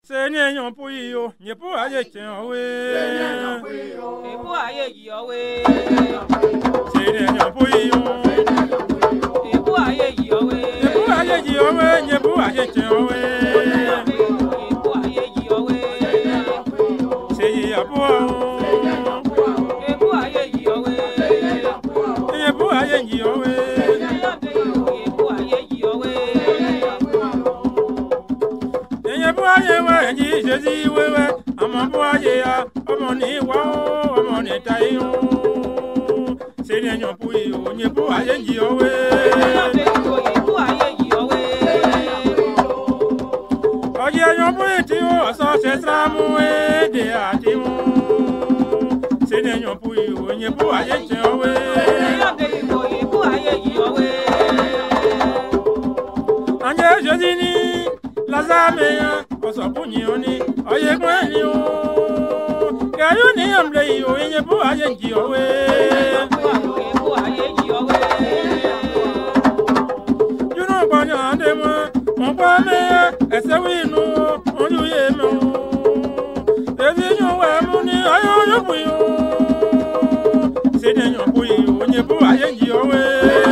Seigneur yon puyo, nye pou aye chen we. E pou aye yo we. Seigneur yon puyo. E pou aye yo we. Nye pou aye yo we, nye pou aye chen we. E pou aye yo we. Seigneur pou. E pou aye yo we. Nye pou aye yo we. E pou aye yo we. Aye wa ji Jésus we we amon aye ya amoni wa amoni tayo Seigneur yon puyo nye pou aye yo we E pou aye yo we. Oye yon puyo tio so se tramu e de atimu Seigneur yon puyo nye pou aye yo we E pou aye yo we. Anje Jésus ni Lazame oso punyoni oye kwani o kayuni amble yo nye pou aye yo we E pou aye yo we. You know banya demo on pa me ese winu on you ye me ezi yo wa muni ayo yo puyo sede yo puyo nye pou aye yo we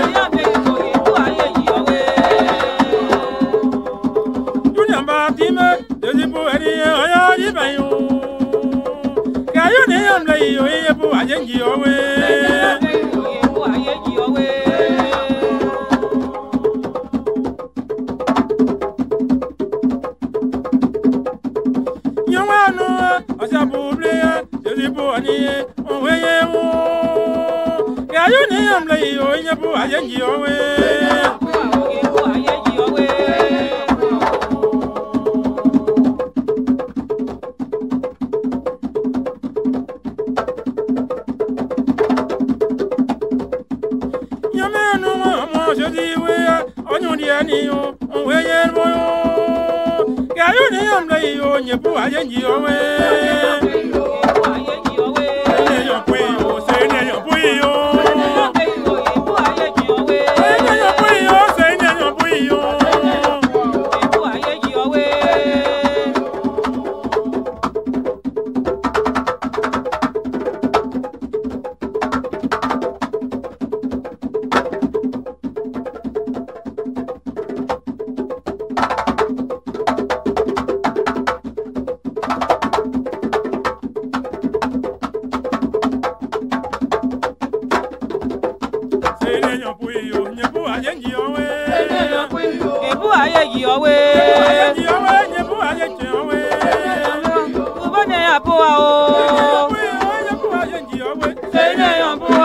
Desi pou eri oya di bayo Kayuni amble yo ye pou aye yo we E pou aye yo we. Yo wa no osa buble desi pou ani on we ye wo Kayuni amble yo ye pou aye yo we E pou aye yo we. Jésus we onyo di ani yo we ye mo yo Kayuni amble yo nye pou aye yo we E pou aye yo we. Seigneur yon puyo Seigneur yon puyo E pou aye yo we. Seigneur yon puyo Seigneur yon puyo E pou aye yo we. Seigneur puyo nye pou aye yo we E pou aye yo we. Aye yo we nye pou aye yo we Ubone apo a o. Nye pou aye yo we Seigneur yon pou